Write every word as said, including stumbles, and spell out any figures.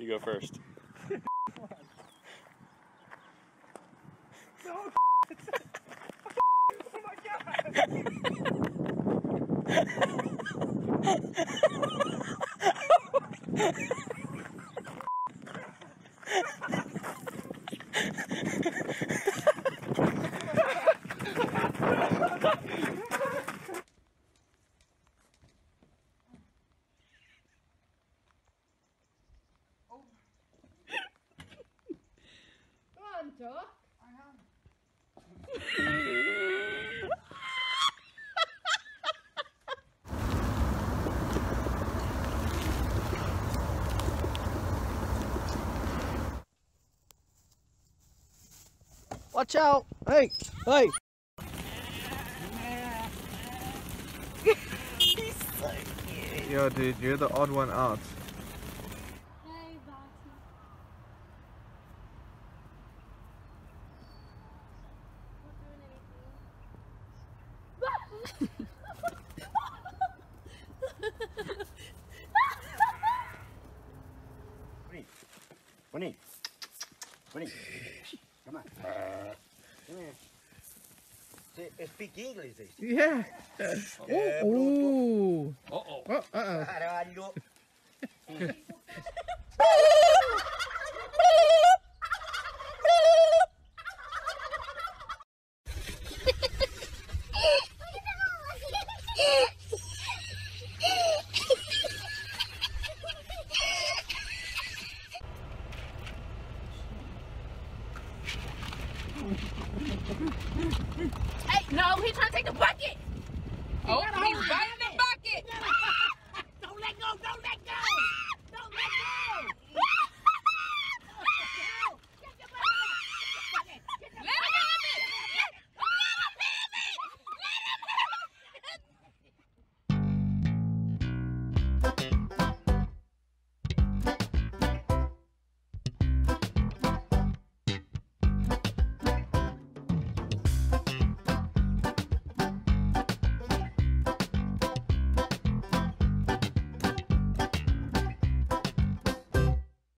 go first. No, oh my god! Come on, Doc. I am. Watch out! Hey! Hey! He's so cute. Yo, dude, you're the odd one out. Hey, Barty. Not doing anything. Bunny, Bunny, Bunny, come on. Come here. Say, speak English, this. Yeah! Yeah, Ooh! Uh-oh. Oh, uh-oh. Caralho. Hey, no, he's trying to take the bucket. Oh, He got a